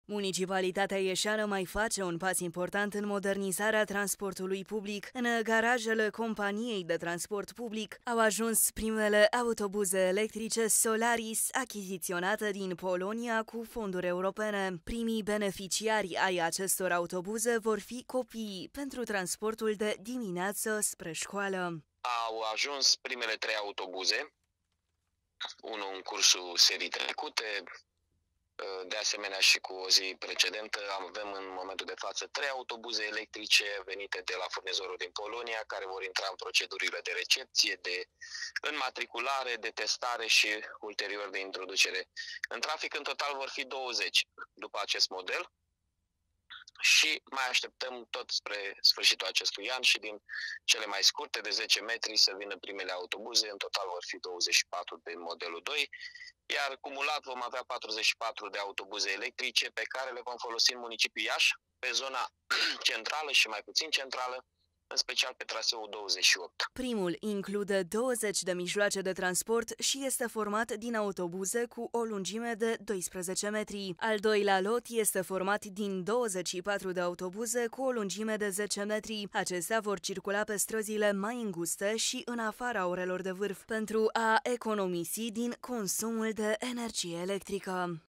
Municipalitatea Ieșeană mai face un pas important în modernizarea transportului public. În garajele companiei de transport public au ajuns primele autobuze electrice Solaris, achiziționate din Polonia cu fonduri europene. Primii beneficiari ai acestor autobuze vor fi copiii pentru transportul de dimineață spre școală. Au ajuns primele 3 autobuze, unul în cursul serii trecute, de asemenea și cu o zi precedentă. Avem în momentul de față 3 autobuze electrice venite de la furnizorul din Polonia, care vor intra în procedurile de recepție, de înmatriculare, de testare și ulterior de introducere în trafic. În total vor fi 20 după acest model. Și mai așteptăm tot spre sfârșitul acestui an și din cele mai scurte de 10 metri să vină primele autobuze. În total vor fi 24 din modelul 2, iar cumulat vom avea 44 de autobuze electrice pe care le vom folosi în municipiul Iași, pe zona centrală și mai puțin centrală, în special pe traseul 28. Primul include 20 de mijloace de transport și este format din autobuze cu o lungime de 12 metri. Al doilea lot este format din 24 de autobuze cu o lungime de 10 metri. Acestea vor circula pe străzile mai înguste și în afara orelor de vârf pentru a economisi din consumul de energie electrică.